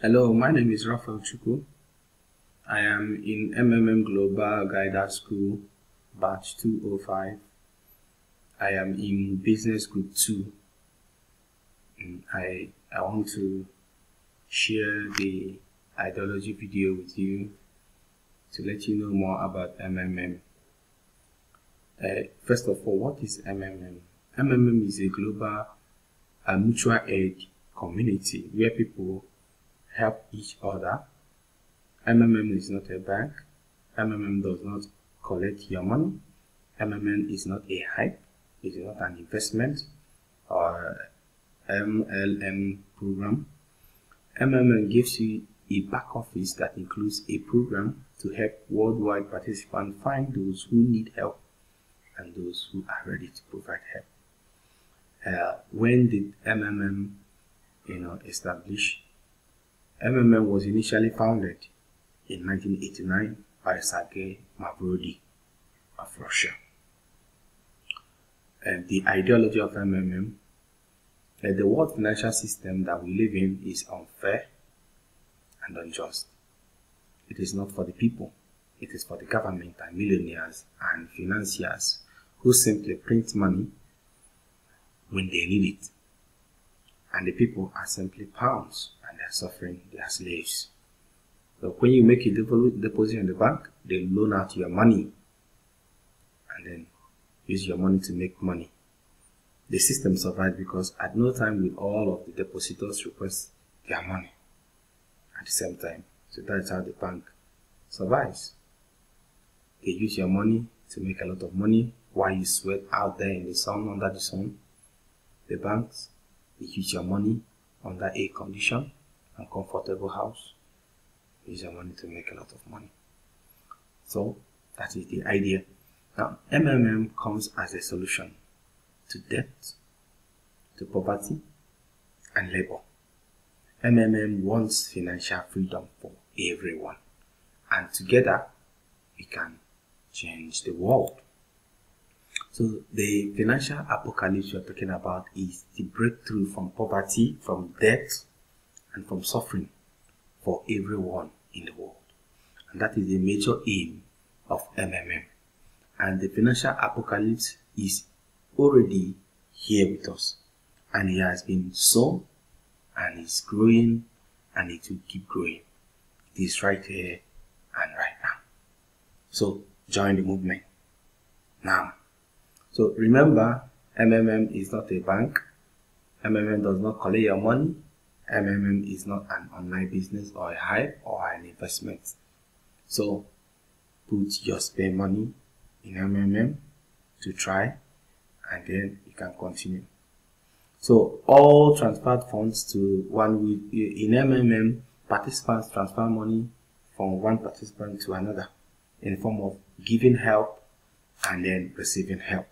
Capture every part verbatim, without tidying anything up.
Hello, my name is Raphael Chuku. I am in M M M Global Guidance School, batch two oh five. I am in Business Group two. I, I want to share the ideology video with you to let you know more about M M M. Uh, first of all, what is M M M? M M M is a global uh, mutual aid community where people help each other. M M M is not a bank. M M M does not collect your money. M M M is not a hype. It is not an investment or M L M program. M M M gives you a back office that includes a program to help worldwide participants find those who need help and those who are ready to provide help. Uh, when did M M M, you know, establish? M M M was initially founded in nineteen eighty-nine by Sergei Mavrodi of Russia. And the ideology of M M M, uh, the world financial system that we live in is unfair and unjust. It is not for the people. It is for the government and millionaires and financiers who simply print money when they need it. And the people are simply pawns and they are suffering, they are slaves. So when you make a deposit in the bank, they loan out your money and then use your money to make money. The system survives because at no time will all of the depositors request their money at the same time. So that's how the bank survives. They use your money to make a lot of money while you sweat out there in the sun, under the sun. The banks, they use your money under air condition and comfortable house. Use your money to make a lot of money. So that is the idea. Now M M M comes as a solution to debt, to poverty, and labor. M M M wants financial freedom for everyone, and together we can change the world. So the financial apocalypse we are talking about is the breakthrough from poverty, from debt, and from suffering for everyone in the world. And that is the major aim of M M M. And the financial apocalypse is already here with us. And it has been sown, and it's growing, and it will keep growing. It is right here and right now. So join the movement now. So remember, M M M is not a bank. M M M does not collect your money. M M M is not an online business or a hype or an investment. So put your spare money in M M M to try, and then you can continue. So all transferred funds to one in M M M, participants transfer money from one participant to another in the form of giving help and then receiving help.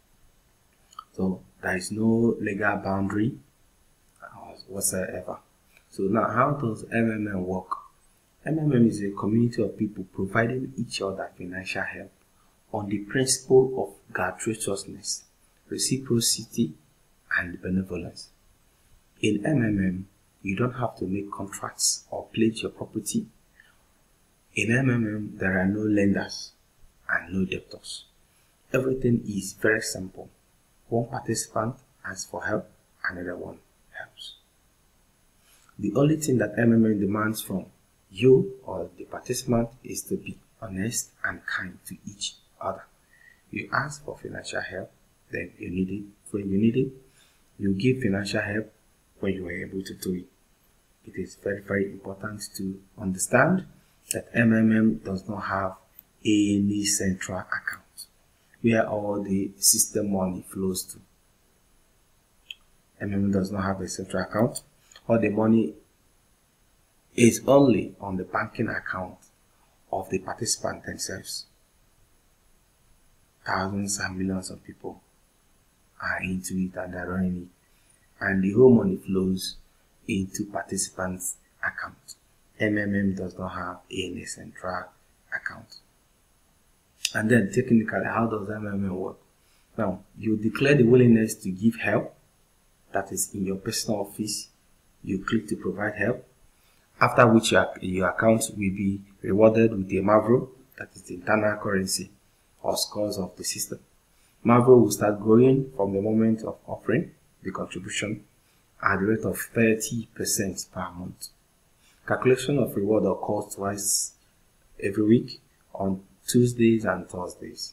So there is no legal boundary whatsoever. So now, how does M M M work? M M M is a community of people providing each other financial help on the principle of gratuitousness, reciprocity, and benevolence. In M M M, you don't have to make contracts or pledge your property. In M M M, there are no lenders and no debtors. Everything is very simple. One participant asks for help, another one helps. The only thing that M M M demands from you or the participant is to be honest and kind to each other. You ask for financial help, then you need it when you need it. You give financial help when you are able to do it. It is very, very important to understand that M M M does not have any central account where all the system money flows to. M M M does not have a central account. All the money is only on the banking account of the participant themselves. Thousands and millions of people are into it and are running it. And the whole money flows into participants' account. M M M does not have any central account. And then technically, how does M M M work? Now, you declare the willingness to give help, that is in your personal office. You click to provide help, after which your, your account will be rewarded with a Mavro, that is the internal currency or scores of the system. Mavro will start growing from the moment of offering the contribution at the rate of thirty percent per month. Calculation of reward occurs twice every week on Tuesdays and Thursdays.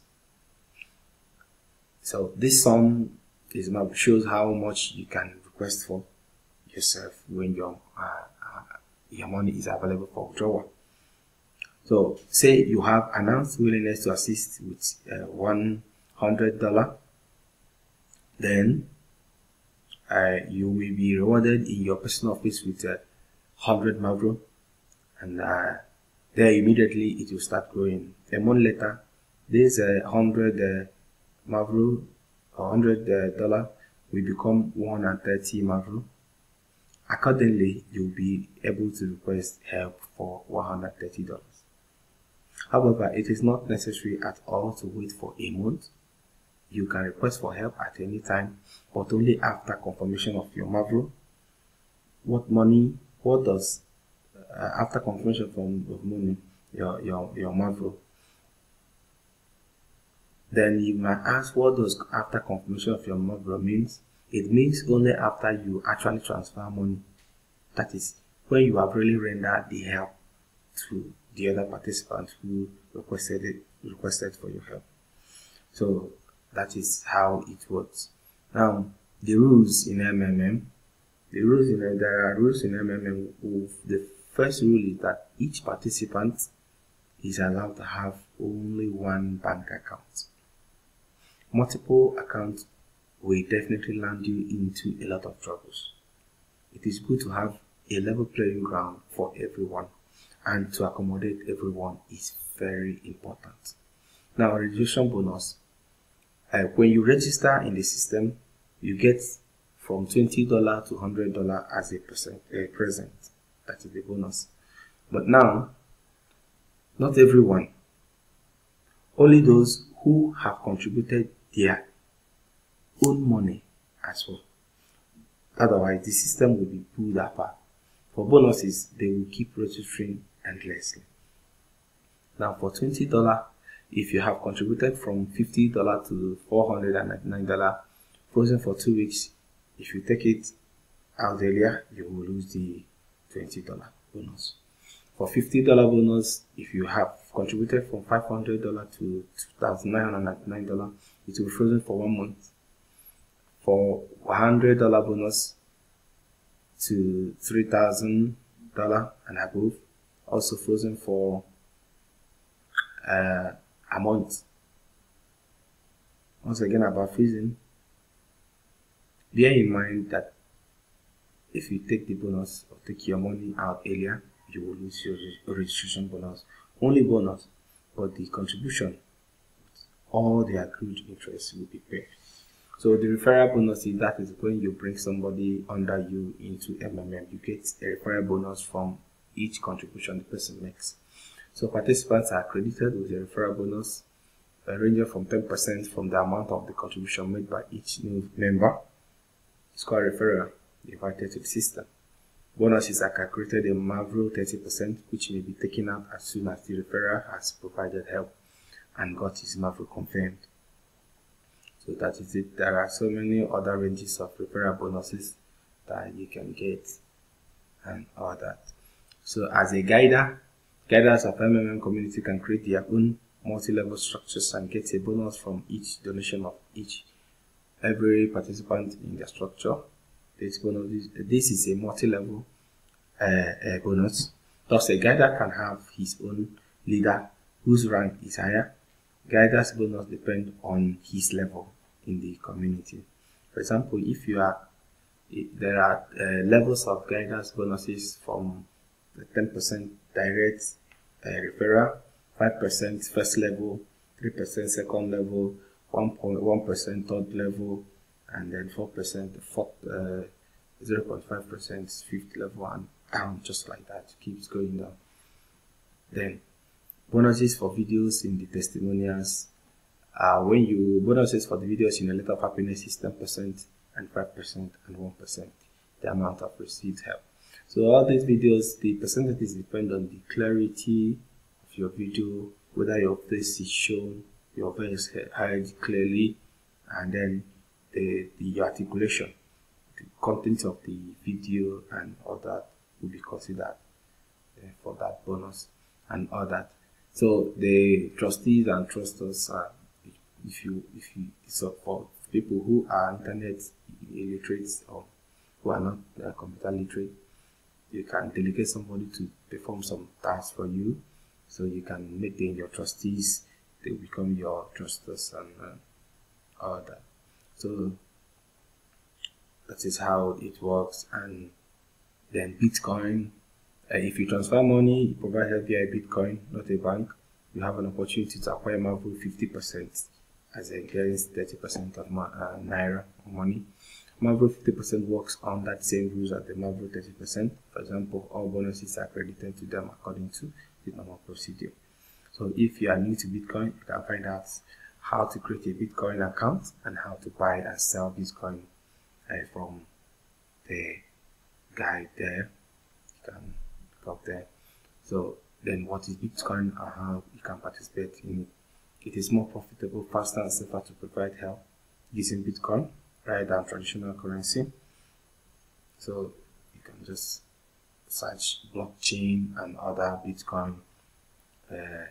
So this sum is shows how much you can request for yourself when your uh, uh, your money is available for withdrawal. So say you have announced willingness to assist with uh, one hundred dollars, then uh, you will be rewarded in your personal office with a uh, hundred Mavro, and uh, there immediately it will start growing. A month later, this uh, hundred uh, Mavro or hundred uh, dollar will become one hundred thirty Mavro. Accordingly, you'll be able to request help for one hundred thirty dollars. However, it is not necessary at all to wait for a month. You can request for help at any time, but only after confirmation of your Mavro. What money? What does uh, after confirmation from of money your your your Mavro? Then you might ask, what does after confirmation of your Mavro means? It means only after you actually transfer money. That is, when you have really rendered the help to the other participant who requested it, requested for your help. So that is how it works. Now, the rules in M M M. The rules in there are rules in M M M. The first rule is that each participant is allowed to have only one bank account. Multiple accounts will definitely land you into a lot of troubles. It is good to have a level playing ground for everyone, and to accommodate everyone is very important. Now, registration bonus. Uh, when you register in the system, you get from twenty dollars to one hundred dollars as a percent a present. That is the bonus. But now, not everyone. Only those who have contributed their own money as well. Otherwise, the system will be pulled apart. For bonuses, they will keep registering endlessly. Now, for twenty dollars, if you have contributed from fifty dollars to four hundred ninety-nine dollars, frozen for two weeks, if you take it out earlier, you will lose the twenty dollars bonus. For fifty dollars bonus, if you have contributed from five hundred dollars to two thousand nine hundred ninety-nine dollars, it will be frozen for one month. For one hundred dollars bonus to three thousand dollars and above, also frozen for uh, a month. Once again, about freezing, bear in mind that if you take the bonus or take your money out earlier, you will lose your registration bonus. Only bonus, but the contribution, all the accrued interest will be paid. So the referral bonus is that is when you bring somebody under you into M M M, you get a referral bonus from each contribution the person makes. So participants are credited with a referral bonus uh, ranging from ten percent from the amount of the contribution made by each new member. It's called referral invited to the system. Bonuses are calculated in Mavro thirty percent, which may be taken out as soon as the referrer has provided help and got his Mavro confirmed. So that is it. There are so many other ranges of referral bonuses that you can get and all that. So as a guider, guiders of M M M community can create their own multi-level structures and get a bonus from each donation of each every participant in their structure. This bonus, this is a multi-level uh, uh, bonus. Thus, a guider can have his own leader whose rank is higher. Guider's bonus depends on his level in the community. For example, if you are, there are uh, levels of guiders bonuses from ten percent direct uh, referral, five percent first level, three percent second level, one point one percent third level, and then four percent fourth, uh, zero point five percent fifth level, and down just like that. It keeps going down. Then bonuses for videos in the testimonials. Uh, when you bonuses for the videos in a letter of happiness is ten percent and five percent and one percent the amount of received help. So all these videos, the percentages depend on the clarity of your video, whether your face is shown, your voice heard clearly, and then the, the articulation, the content of the video and all that will be considered uh, for that bonus and all that. So the trustees and trusters are, if you if you so for people who are internet illiterate or who are not uh, computer literate, you can delegate somebody to perform some tasks for you. So you can make them your trustees, they will become your trusters and uh, all that. So that is how it works. And then Bitcoin, uh, if you transfer money, you provide help via Bitcoin, not a bank, you have an opportunity to acquire Marvel fifty percent as against thirty percent of uh, Naira money. Marvel fifty percent works on that same rules as the Marvel thirty percent. For example, all bonuses are credited to them according to the normal procedure. So if you are new to Bitcoin, you can find out how to create a Bitcoin account and how to buy and sell Bitcoin uh, from the guide there. You can go there. So then what is Bitcoin and how you can participate in it. It is more profitable, faster and safer to provide help using Bitcoin rather than traditional currency. So you can just search blockchain and other Bitcoin uh,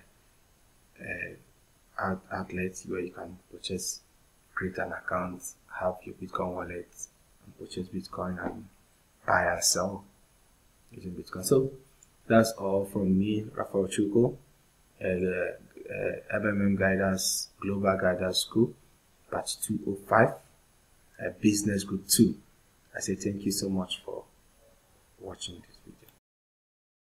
uh, outlets where you can purchase, create an account, have your Bitcoin wallet, and purchase Bitcoin and buy and sell using Bitcoin. So that's all from me, Raphael Chuko, uh, the uh, M M M Guidance Global Guidance School, batch two oh five. Uh, business group two. I say thank you so much for watching this.